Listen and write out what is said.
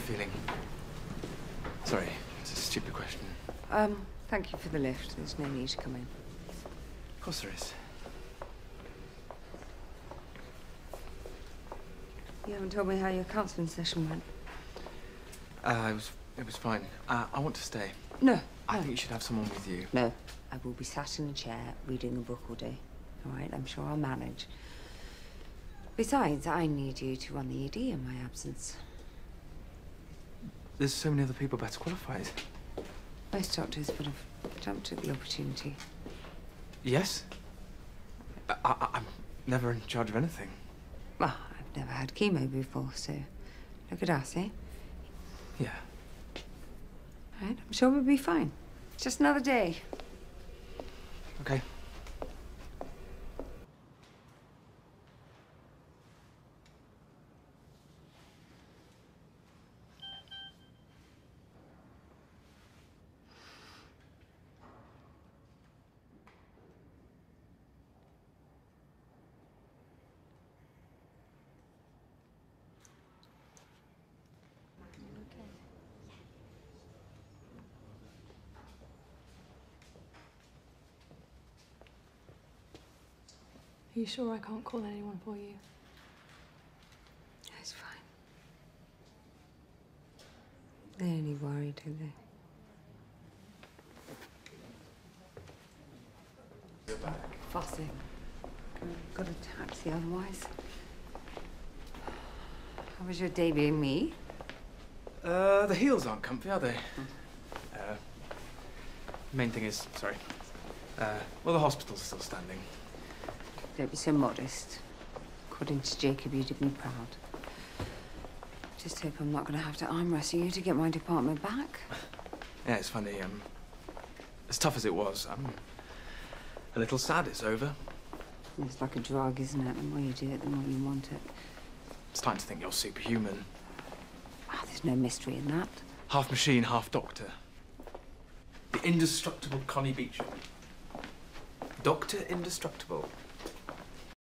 feeling? Sorry, it's a stupid question. Thank you for the lift. There's no need to come in. Of course there is. You haven't told me how your counselling session went. It was fine. I want to stay. No. I think you should have someone with you. No. I will be sat in a chair reading a book all day. All right, I'm sure I'll manage. Besides, I need you to run the ED in my absence. There's so many other people better qualified. Most doctors would have jumped at the opportunity. Yes? I'm never in charge of anything. Well, I've never had chemo before, so look at us, eh? Yeah. All right, I'm sure we'll be fine. Just another day. Okay. Are you sure I can't call anyone for you? That's fine. They only worry, do they? You're back. Fussing. Got a taxi otherwise. How was your day being me? The heels aren't comfy, are they? Main thing is, sorry. Well, the hospital's still standing. Don't be so modest. According to Jacob, you did me proud. Just hope I'm not going to have to arm wrestle you to get my department back. Yeah, it's funny. As tough as it was, I'm a little sad it's over. It's like a drug, isn't it? The more you do it, the more you want it. It's time to think you're superhuman. Ah, there's no mystery in that. Half machine, half doctor. The indestructible Connie Beecham. Dr. Indestructible.